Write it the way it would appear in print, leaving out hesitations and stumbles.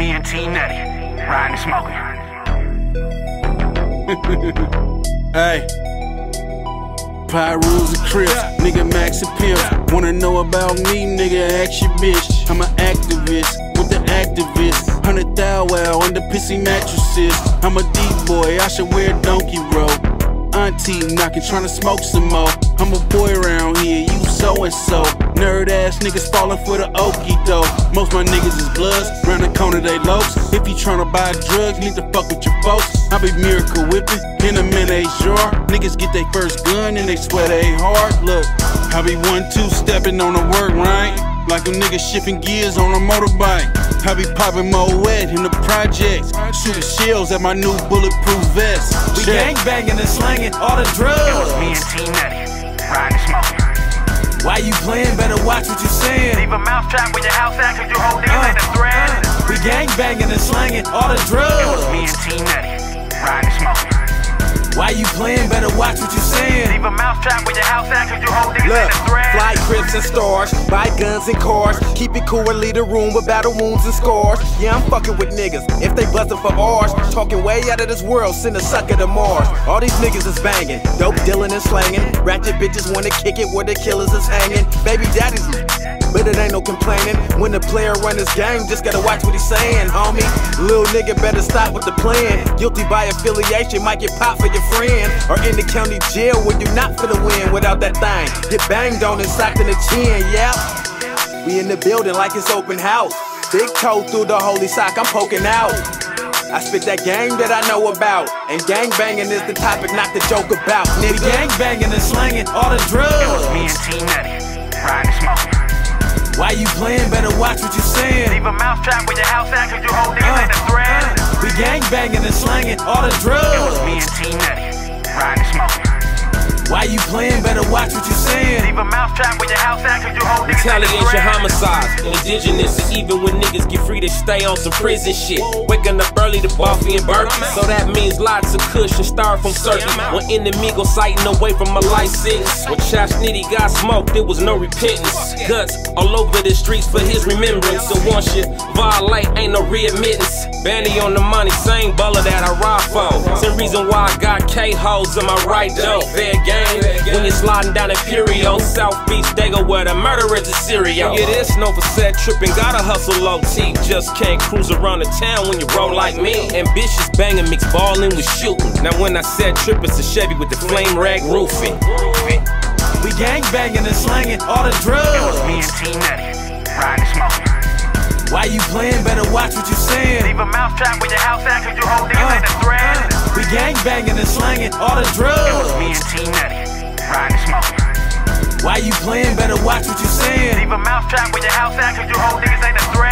me and T-Nutty, riding and smoking. Hey, Pyros and Crips, nigga Max and Pimps. Wanna know about me, nigga, ask your bitch. I'm an activist, with the activist. 100,000 wow under pissy mattresses. I'm a D-boy, I should wear a donkey robe. Auntie knocking, tryna smoke some more. I'm a boy around here, you so-and-so. Nerd ass niggas falling for the okie dough. Most my niggas is bloods, round the corner they lopes. If you tryna buy drugs, need to fuck with your folks. I be miracle whipping in a mayonnaise jar. Niggas get their first gun and they swear they hard. Look, I be 1-2 stepping on the work, right? Like a nigga shifting gears on a motorbike. I be popping more wet in the projects, shooting shells at my new bulletproof vest. We gang banging and slanging all the drugs. It was me and T-Nutty, riding and smoking. Why you playing? Better watch what you saying. Leave a mousetrap with your house out, cause you hold niggas ain't a threat. We gang banging and slanging all the drugs. It was me and T-Nutty, riding and smoking. Why you playing? Better watch what you saying. Leave a mousetrap with your house out, cause you hold niggas ain't a threat. Fly Crips and stars, buy guns and cars. Keep it cool and leave the room with battle wounds and scars. Yeah, I'm fucking with niggas, if they bustin' for ours. Talking way out of this world, send a sucker to Mars. All these niggas is banging, dope dealing and slanging. Ratchet bitches wanna kick it where the killers is hanging. Baby daddies, but it ain't no complaining. When the player run his game, just gotta watch what he's saying, homie. Little nigga better stop with the plan. Guilty by affiliation, might get popped for your friend. Or in the county jail where you not finna win without that thing. Get banged on and socked in the chin, yeah. We in the building like it's open house. Big toe through the holy sock, I'm poking out. I spit that game that I know about. And gang banging is the topic, not the joke about, nigga. We gang banging and slanging all the drugs. It was me and T-Nutty, riding and smoking. Why you playing? Better watch what you saying. Leave a mousetrap with your house out, cause you hold niggas ain't a threat. We gang banging and slanging all the drugs. It was me and T-Nutty, riding and smoking. Why you playing? Better watch what you saying. Leave a mousetrap with your house out, cause you hold niggas ain't a Retaliation, threat. homicides, indigenous, and even when niggas get free, they stay on some prison shit. Waking up early to Buffy and Berkeley, so that means lots of kush and styrofoam circuit. When enemigo sighting away from a life sentence. When Chash Nitty got smoked, there was no repentance. Guts all over the streets for his remembrance. So once you violate, ain't no readmittance. Bandy on the money, same baller that I ride for. Same reason why I got K-hoes in my right though. Fair game. When you're sliding down Imperial, South Beach, they go where the murderers is serial. Yeah, this no for set tripping, gotta hustle low T. Just can't cruise around the town when you roll like me. Ambitious banging, mix ballin' with shooting. Now when I said trip, it's a Chevy with the flame rag roofing. We gang banging and slanging all the drugs. It was me and T-Nutty, riding and smoking. Why you playing? Better watch what you saying. Leave a mousetrap with your house out, cause you hold niggas ain't a threat. We gang banging and slanging all the It was drugs. me and T-Nutty, riding and smoking. Why you playing? Better watch what you saying. Leave a mousetrap with your house out, cause you hold niggas ain't a threat.